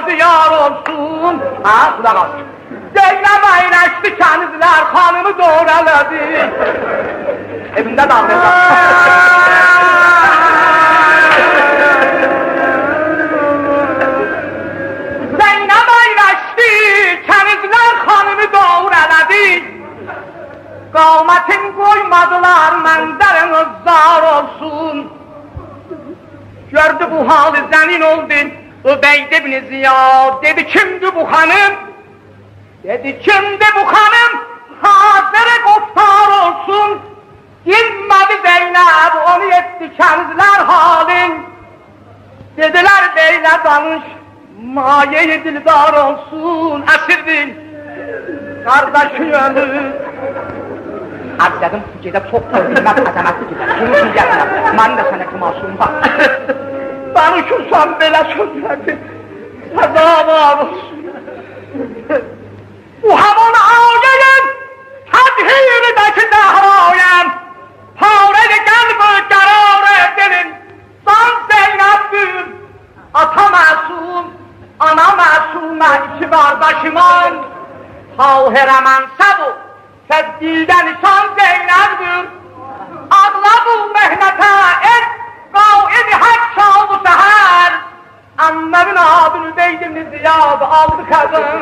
yadı yar olsun. Ha, kulak al. Zeynep ayraştı kendizler, hanımı doğraladı. Evinde dağılacak. Zeynep ayraştı kendizler, hanımı doğraladı. Kavmetin koymadılar, menderiniz zar olsun. Gördü bu halı zenin oldu, Übeyd ibn Ziyad. Dedi kimdi bu hanım? Dedi kimdi bu hanım? Hazır goftar olsun. Girmedi Zeynep, onu etti kendiler halin. Dediler beyle danış, maye dildar olsun. Esirdir, kardeşi ölür. Abi dedim, gecə çox tövbülmət əzəmətli gider. Bunu diyətlə, mənim də sənəki masum var. Danışırsan belə sözləri, səzavar olsun. Bu hamon ağayım, tədhirdəki dəhrayım. Parəli qəlbı qərarı dilin, san Zeynəbdir. Ata məsum, ana məsumə, iki qardaşımın. Tahirə mənsəbu, Səddiydə nişan Zeynəbdir. Adla bu mehnətə et, qaid hək çaldı səhər. Əmməmin abini Übeyd-i Ziyad aldı qazın.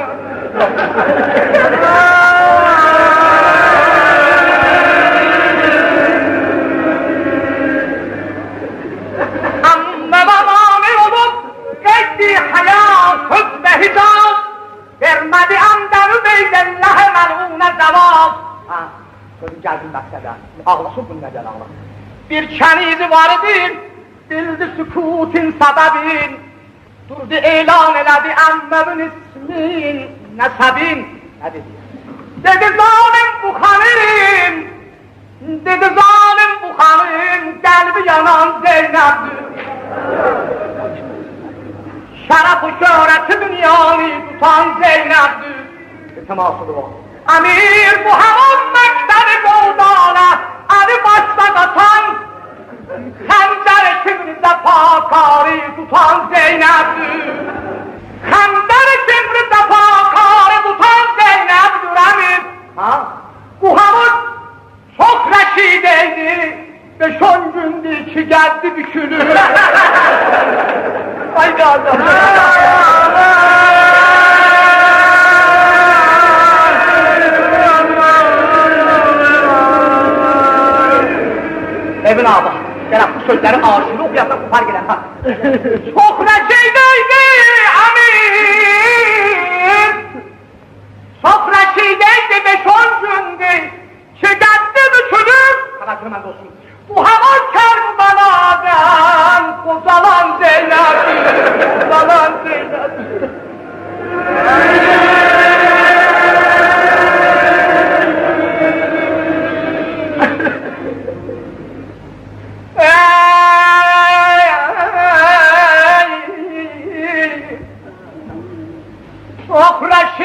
Əmməmə amir olub, qeydi həyat, hüzm-i hicab. Vermədi əmdən Übeydəlləhə məlğunə cavab. Ha, sözü gəldim məqsədə, ağlasın bu nədən ağla. Bir kənizi vardır, bildi sükutin səbəbin. Durdu elan elədi əmməmin ismin, nəsəbin. Nə dedi? Dedi zalim bu xanım, dedi zalim bu xanım, qəlbi yanan Zeynəbdir. Şərəf-ı şöhrəti dünyanı tutan Zeynəbdir. Təmasıdır o. Əmir bu həman məktəbi qoldana, əli başda qatan, xəncər kimrizə pakari tutan Zeynəbdir. Xəncər kimrizə pakari tutan Zeynəbdir əmir. Bu həman çox rəşideydi, 5-10 gündür ki gəldi bükülür. Haydi Allah! Evin ağa, gələk bu sözləri aşırı oxuyasaq bu farq edən. Çox rəşideydi əmir, çox rəşideydi 5-10 gündür ki gəldi bükülür. Xəbər məndə olsun. Bu həman Kərbəla'dan qozalan Zeynəbdir, qozalan Zeynəbdir. Çox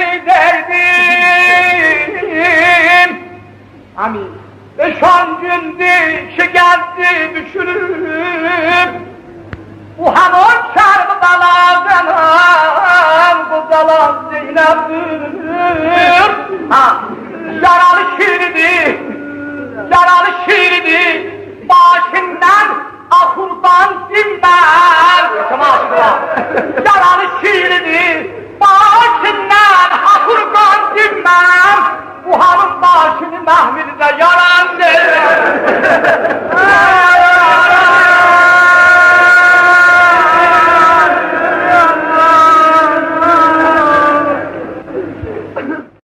rəşideydim, amin. 5-10 gündür ki gəldi düşürüb. Bu həman Kərbəla'dan qozalan Zeynəbdir. Yaralı şiiridir, yaralı şiiridir, başından ahurdan dinmez. Yaralı şiiridir, başından ahurdan dinmez. Bu hanım başını məhvildə yaran Zeynəbdir.